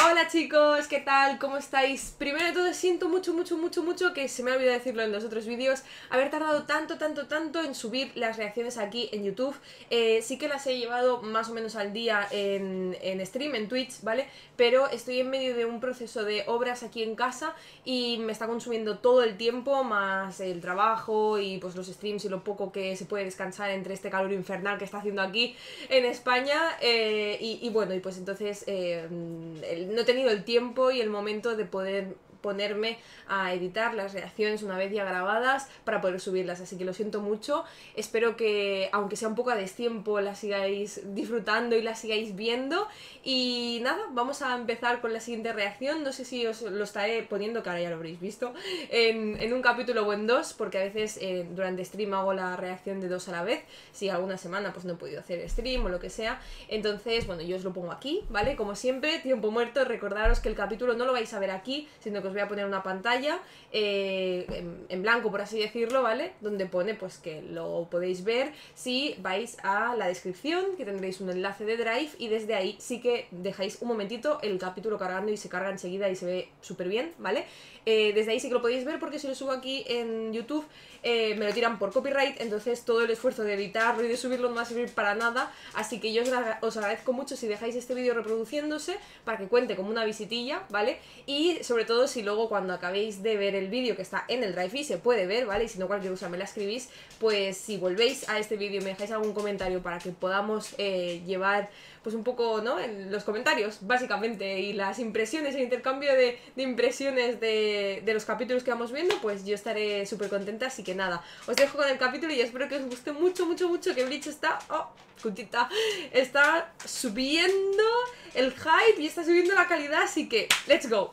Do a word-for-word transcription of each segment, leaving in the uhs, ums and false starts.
Hola chicos, ¿qué tal? ¿Cómo estáis? Primero de todo siento mucho, mucho, mucho, mucho que se me ha olvidado decirlo en los otros vídeos, haber tardado tanto, tanto, tanto en subir las reacciones aquí en YouTube. Eh, sí que las he llevado más o menos al día en, en stream, en Twitch, ¿vale? Pero estoy en medio de un proceso de obras aquí en casa y me está consumiendo todo el tiempo, más el trabajo y pues los streams y lo poco que se puede descansar entre este calor infernal que está haciendo aquí en España. Eh, y, y bueno, y pues entonces eh, el, no he tenido el tiempo y el momento de poder ponerme a editar las reacciones una vez ya grabadas para poder subirlas, así que lo siento mucho. Espero que, aunque sea un poco a destiempo, las sigáis disfrutando y las sigáis viendo. Y nada, vamos a empezar con la siguiente reacción. No sé si os lo estaré poniendo, que ahora ya lo habréis visto, en, en un capítulo o en dos, porque a veces eh, durante stream hago la reacción de dos a la vez. Si alguna semana pues no he podido hacer stream o lo que sea, entonces bueno, yo os lo pongo aquí, ¿vale? Como siempre, tiempo muerto. Recordaros que el capítulo no lo vais a ver aquí, sino que os voy a poner una pantalla eh, en, en blanco, por así decirlo, ¿vale? Donde pone pues que lo podéis ver si vais a la descripción, que tendréis un enlace de Drive, y desde ahí sí que dejáis un momentito el capítulo cargando y se carga enseguida y se ve súper bien, ¿vale? Eh, desde ahí sí que lo podéis ver, porque si lo subo aquí en YouTube eh, me lo tiran por copyright, entonces todo el esfuerzo de editarlo y de subirlo no va a servir para nada, así que yo os, os agradezco mucho si dejáis este vídeo reproduciéndose para que cuente como una visitilla, ¿vale? Y sobre todo si luego cuando acabéis de ver el vídeo, que está en el Drive y se puede ver, ¿vale? Y si no, cualquier cosa me la escribís, pues si volvéis a este vídeo y me dejáis algún comentario para que podamos eh, llevar pues un poco, ¿no? En los comentarios, básicamente, y las impresiones, el intercambio de, de impresiones de, de los capítulos que vamos viendo, pues yo estaré súper contenta, así que nada, os dejo con el capítulo y espero que os guste mucho, mucho, mucho, que Bleach está, oh, puntita, está subiendo el hype y está subiendo la calidad, así que, let's go.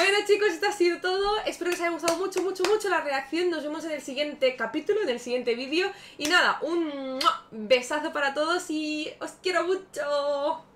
Bueno chicos, esto ha sido todo. Espero que os haya gustado mucho, mucho, mucho la reacción. Nos vemos en el siguiente capítulo, en el siguiente vídeo. Y nada, un besazo para todos y os quiero mucho.